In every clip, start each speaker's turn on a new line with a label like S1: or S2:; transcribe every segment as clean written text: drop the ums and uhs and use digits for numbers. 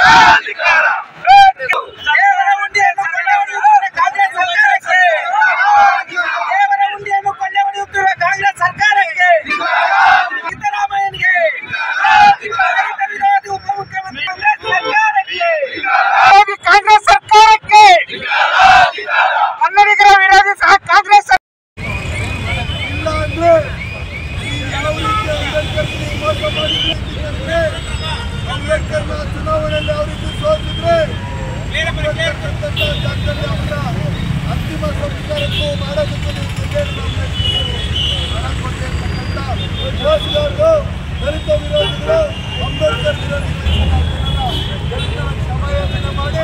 S1: ಚುನಾವಣೆಯಲ್ಲಿ ಯಾವ ರೀತಿ ಸೋತಿದ್ರೆ ಅಂತಿಮ ಸಂಸ್ಕಾರಕ್ಕೂ ಮಾಡೋದಕ್ಕೂ ವಿರೋಧಿಗಳು ದಲಿತ ವಿರೋಧಿಗಳು ಅಂಬೇಡ್ಕರ್ ವಿರೋಧಿಗಳು ಕ್ಷಮಾಯಾಚನೆ ಮಾಡಿ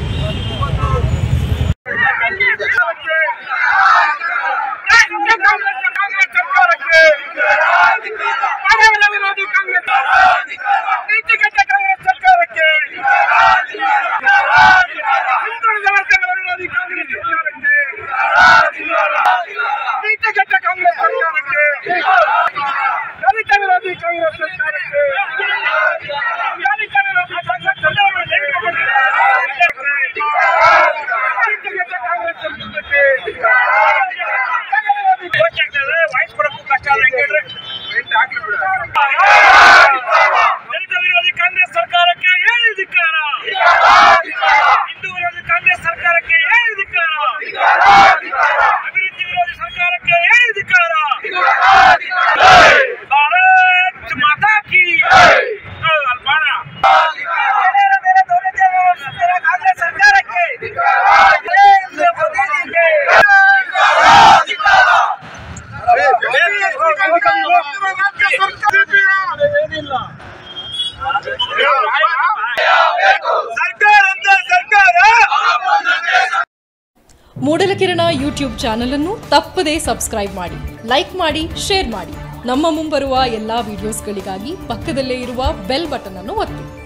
S2: ಮೂಡಲಕಿರಣ ಯೂಟ್ಯೂಬ್ ಚಾನೆಲ್ ಅನ್ನು ತಪ್ಪದೇ ಸಬ್ಸ್ಕ್ರೈಬ್ ಮಾಡಿ, ಲೈಕ್ ಮಾಡಿ, ಶೇರ್ ಮಾಡಿ. ನಮ್ಮ ಮುಂಬರುವ ಎಲ್ಲಾ ವಿಡಿಯೋಸ್ಗಳಿಗಾಗಿ ಪಕ್ಕದಲ್ಲೇ ಇರುವ ಬೆಲ್ ಬಟನ್ ಅನ್ನು ಒತ್ತಿ.